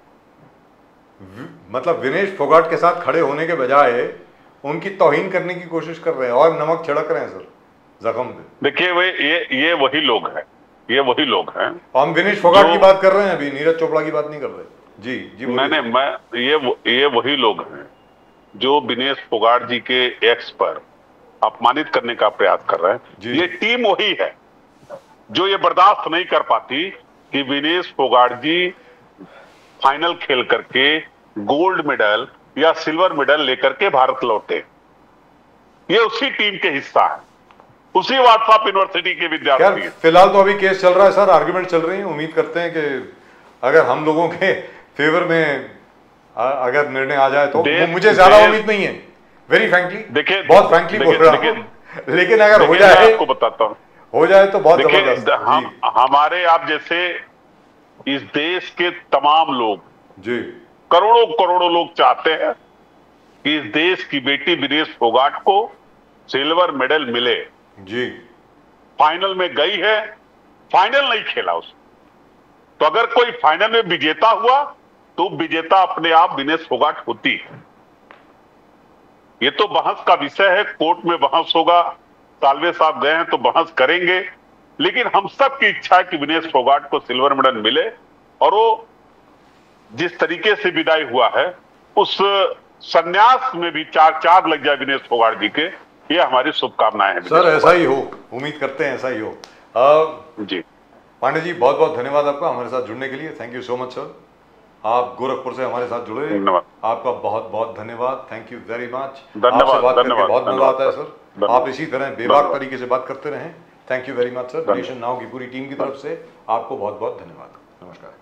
मतलब विनेश फोगाट के साथ खड़े होने के बजाय उनकी तौहीन करने की कोशिश कर रहे हैं और नमक छिड़क रहे हैं सर जख्म पे। देखिए वे ये ये वही लोग हैं, ये वही लोग हैं। हम विनेश फोगाट जो- की बात कर रहे हैं, अभी नीरज चोपड़ा की बात नहीं कर रहे। जी जी बोलिए। मैंने मैं ये वो- ये वही लोग हैं जो विनेश फोगाट जी के एक्स पर अपमानित करने का प्रयास कर रहे जी। हैं। ये टीम वही है जो ये बर्दाश्त नहीं कर पाती कि विनेश फोगाट जी फाइनल खेल करके गोल्ड मेडल या सिल्वर मेडल लेकर के भारत लौटे। ये उसी टीम के हिस्सा है, उसी व्हाट्सएप यूनिवर्सिटी के विद्यार्थी हैं। फिलहाल तो अभी केस चल रहा है सर, आर्ग्यूमेंट चल रही है। उम्मीद करते हैं कि अगर हम लोगों के फेवर में अगर निर्णय आ जाए तो मुझे ज्यादा उम्मीद नहीं है, वेरी फ्रैंकली, देखिए बहुत फ्रैंकली बोल रहा हूं, लेकिन अगर हो जाए, आपको बताता हूं, हो जाए तो बहुत जबरदस्त। हम हमारे आप जैसे इस देश के तमाम लोग जी, करोड़ों करोड़ों लोग चाहते हैं कि इस देश की बेटी विनेश फोगाट को सिल्वर मेडल मिले। जी, फाइनल में गई है, फाइनल नहीं खेला उसने, तो अगर कोई फाइनल में विजेता हुआ तो विजेता अपने आप विनेश फोगाट होती है। ये तो बहस का विषय है, कोर्ट में बहस होगा, सालवे साहब गए हैं तो बहस करेंगे, लेकिन हम सब की इच्छा है कि विनेश फोगाट को सिल्वर मेडल मिले। और वो जिस तरीके से विदाई हुआ है, उस संन्यास में भी चार चार लग जाए विनेश फोगाट जी के, ये हमारी शुभकामनाएं हैं सर। ऐसा ही हो, उम्मीद करते हैं ऐसा ही हो। आ, जी पांडे जी, बहुत बहुत धन्यवाद आपका हमारे साथ जुड़ने के लिए। Thank you so much sir. आप गोरखपुर से हमारे साथ जुड़े, आपका बहुत बहुत धन्यवाद। Thank you very much. आपसे बात करके बहुत मजा आता है सर। आप इसी तरह बेबाक तरीके से बात करते रहें। Thank you very much sir. Nation now की पूरी टीम की तरफ से आपको बहुत बहुत धन्यवाद। नमस्कार।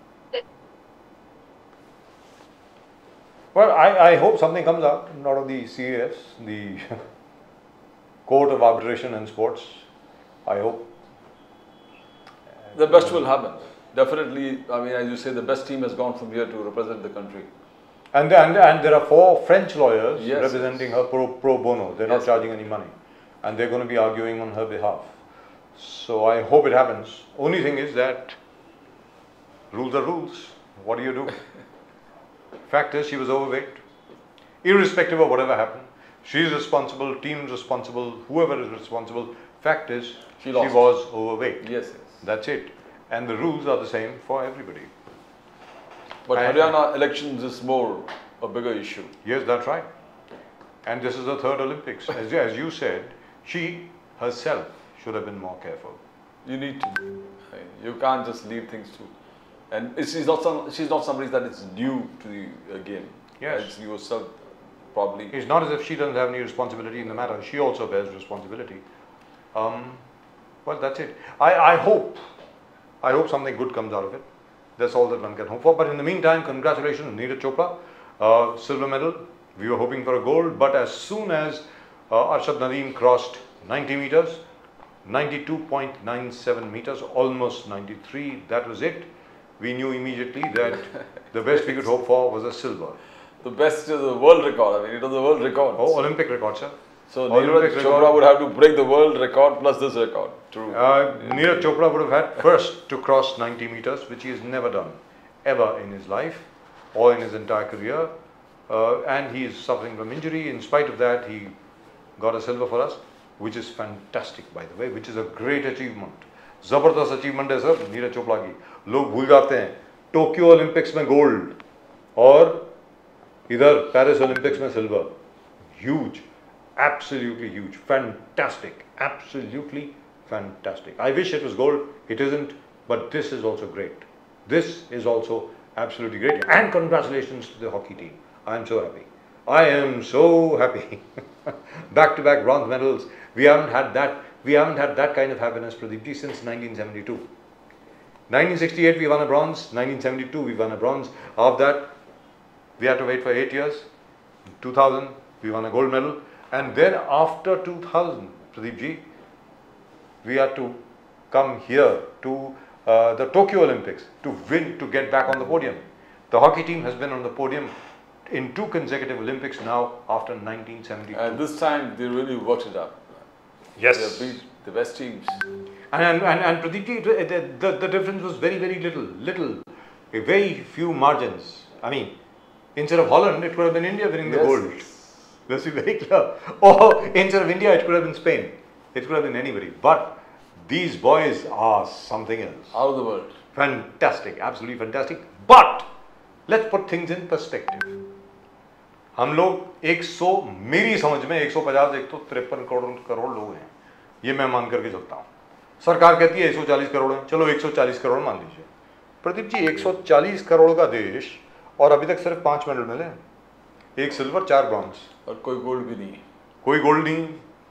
Well, I, I hope something comes out, not of the C A S, the Court of Arbitration and Sports. I hope the best will happen. Definitely, I mean, as you say, the best team has gone from here to represent the country. And and, and there are four French lawyers yes, representing yes. her pro, pro bono. They're yes. not charging any money. And they're going to be arguing on her behalf. So I hope it happens. Only thing is that rules are rules. What do you do? Fact is, she was overweight. Irrespective of whatever happened, she's responsible, team's responsible, whoever is responsible. Fact is, she, she was overweight. Yes, yes. That's it. And the rules are the same for everybody. But and Haryana elections is more a bigger issue. Yes, that's right. And this is the third Olympics. As, as you said, she herself should have been more careful. You need to. I mean, you can't just leave things to. And she's not some. She's not somebody that is new to the uh, game. Yes. As you yourself probably. It's not as if she doesn't have any responsibility in the matter. She also bears responsibility. Um, well, that's it. I, I hope, I hope something good comes out of it. That's all that one can hope for. But in the meantime, congratulations, Neeraj Chopra, uh, silver medal. We were hoping for a gold, but as soon as uh, Arshad Nadeem crossed ninety meters, ninety-two point nine seven meters, almost ninety-three, that was it. We knew immediately that the best we could hope for was a silver. The best is the world record. I mean, it was the world record. Oh, Olympic record, sir. So Neeraj Chopra would have to break the world record plus this record. True. Uh, Neeraj Chopra would have had first to cross ninety meters, which he has never done, ever in his life or in his entire career. Uh, and he is suffering from injury. In spite of that, he got a silver for us, which is fantastic, by the way, which is a great achievement. जबरदस्त achievement है sir Neeraj Chopra की। लोग भूल जाते हैं Tokyo Olympics में gold और इधर पेरिस ओलंपिक्स में silver. Huge, absolutely huge, fantastic, absolutely fantastic. I wish it was gold, it isn't, but this is also great. This is also absolutely great and congratulations to the hockey team. I am so happy, I am so happy. Back to back bronze medals, we haven't had that We haven't had that kind of happiness, Pradeep ji, since nineteen seventy-two. nineteen sixty-eight we won a bronze, nineteen seventy-two we won a bronze. After that, we had to wait for eight years. two thousand we won a gold medal, and then after two thousand, Pradeep ji, we had to come here to uh, the Tokyo Olympics to win, to get back on the podium. The hockey team has been on the podium in two consecutive Olympics now after nineteen seventy-two. And this time they really worked it out. Yes. They beat the best teams. And and and, and Pradeep ji, the, the the difference was very very little, little, a very few margins. I mean, instead of Holland, it could have been India winning the Yes. gold. Let's be very clear. Or instead of India, it could have been Spain. It could have been anybody. But these boys are something else. Out of the world. Fantastic, absolutely fantastic. But let's put things in perspective. हम लोग एक सौ, मेरी समझ में एक सौ पचास, एक सौ तिरपन करोड़ करोड़ लोग हैं, ये मैं मान करके चलता हूँ। सरकार कहती है एक सौ चालीस करोड़ है, चलो एक सौ चालीस करोड़ मान लीजिए। प्रदीप जी, एक सौ चालीस करोड़ का देश और अभी तक सिर्फ पांच मेडल मिले, एक सिल्वर, चार ब्रॉन्ज, और कोई गोल्ड भी नहीं है। कोई गोल्ड नहीं,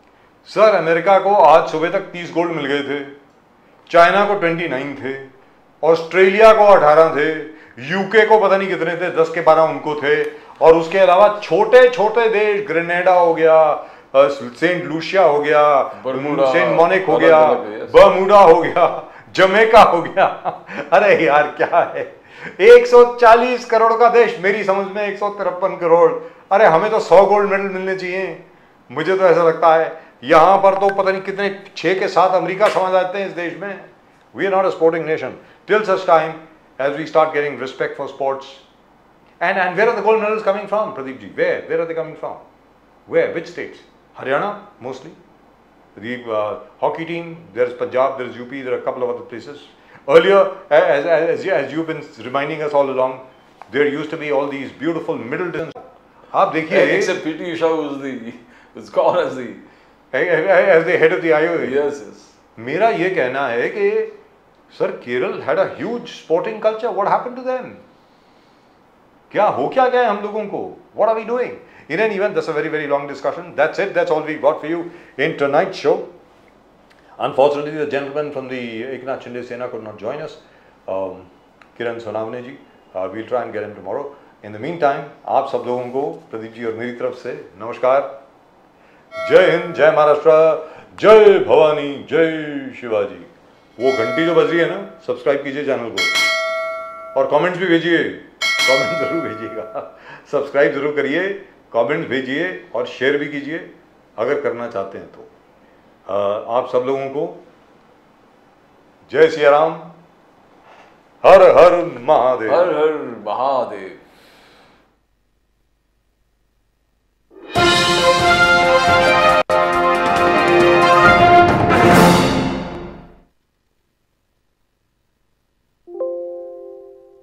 सर अमेरिका को आज सुबह तक तीस गोल्ड मिल गए थे, चाइना को उनतीस थे, ऑस्ट्रेलिया को अठारह थे, यूके को पता नहीं कितने थे, दस के बारह उनको थे, और उसके अलावा छोटे छोटे देश, ग्रेनेडा हो गया, सेंट लूसिया हो गया, सेंट मोनिक हो गया, बर्मुडा हो गया, जमैका हो गया। अरे यार क्या है, एक सौ चालीस करोड़ का देश, मेरी समझ में एक सौ तिरपन करोड़। अरे हमें तो सौ गोल्ड मेडल मिलने चाहिए, मुझे तो ऐसा लगता है। यहां पर तो पता नहीं कितने, छह के सात अमेरिका समझ आते हैं इस देश में। We are not a sporting nation till such time as we start getting respect for sports. And and where are the gold medals coming from, Pradeep ji? Where? Where are they coming from? Where? Which states? Haryana, mostly. The uh, hockey team, there's Punjab, there's U P, there are a couple of other places. Earlier, as, as, as, as you've been reminding us all along, there used to be all these beautiful middle distance. आप देखिए, except P T Usha was the was gone as the as the head of the I O A. Yes, yes. मेरा ये कहना है कि sir Kerala had a huge sporting culture. What happened to them? क्या हो क्या गया हम लोगों को? What are we doing? In any event, that's a very very long discussion. That's it. That's all we got for you in tonight's show. Unfortunately, the gentleman from the Eknath Shinde Sena could not join us. Um, Kiran Sonavane ji. Uh, we'll try and get him tomorrow. In the meantime, आप सब लोगों को प्रदीप जी और मेरी तरफ से नमस्कार. जय हिंद, जय महाराष्ट्र, जय भवानी, जय शिवाजी. वो घंटी जो बज रही है ना, सब्सक्राइब कीजिए चैनल को और कमेंट्स भी भेजिए. कमेंट जरूर भेजिएगा, सब्सक्राइब जरूर करिए, कमेंट्स भेजिए और शेयर भी कीजिए अगर करना चाहते हैं तो. आ, आप सब लोगों को जय सिया राम, हर हर महादेव. हर हर महादेव.